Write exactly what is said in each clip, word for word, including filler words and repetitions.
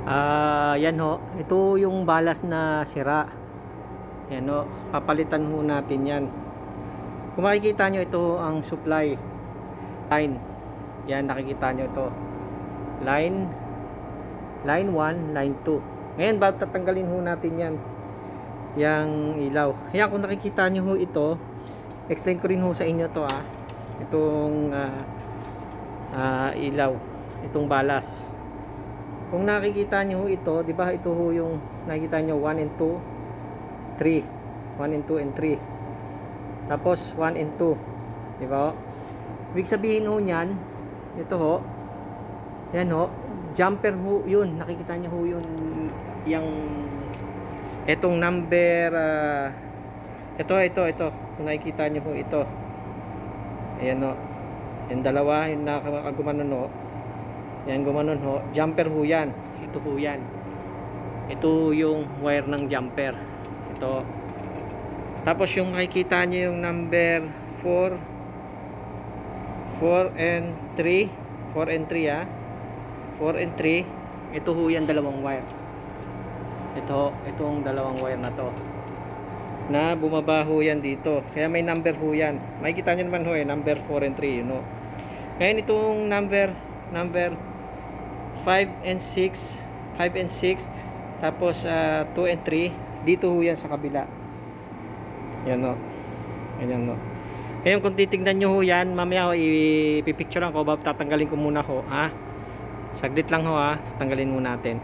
Ah, yan ho. Ito yung balas na sira. Yan ho. Papalitan ho natin yan. Kung makikita nyo, ito ang supply line. Yan, nakikita nyo ito. Line, line one, line two. Ngayon, bago tatanggalin ho natin yan. Yang ilaw. Yan, kung nakikita nyo ho ito, explain ko rin ho sa inyo to ah. Itong uh, uh, ilaw. Itong balas. Kung nakikita nyo ito, di ba ito ho yung nakikita nyo one and two, three. one and two and three. Tapos one and two. Di ba? Ibig sabihin ho niyan, ito ho. Yan ho, jumper ho yun. Nakikita nyo ho yun yung itong number uh, ito, ito, ito. Kung nakikita nyo ho ito. Ayan ho. Yung dalawa, yung nakakagumanon ho. Yan, gumanon ho. Jumper ho yan. Ito ho yan. Ito yung wire ng jumper. Ito. Tapos yung makikita nyo yung number four, four and three. four and three ah. four and three. Ito ho yan, dalawang wire. Ito, itong dalawang wire na to. Na bumaba ho yan dito. Kaya may number ho yan. Makikita nyo naman ho eh, number four and three. You know? Ngayon itong number, number five and six, five and six, tapos uh, two and three, dito ho yan sa kabila. Yan o. Yan o. Ngayon kung titignan nyo ho yan, mamaya ho ipipicturean ko, bab tatanggalin ko muna ho, ha? Saglit lang ho ha, tatanggalin muna natin.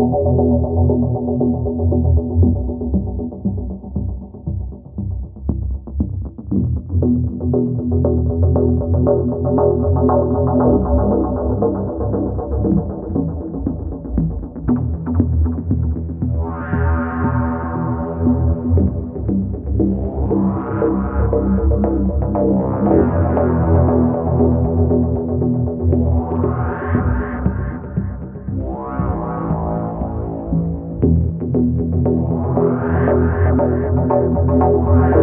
Thank you.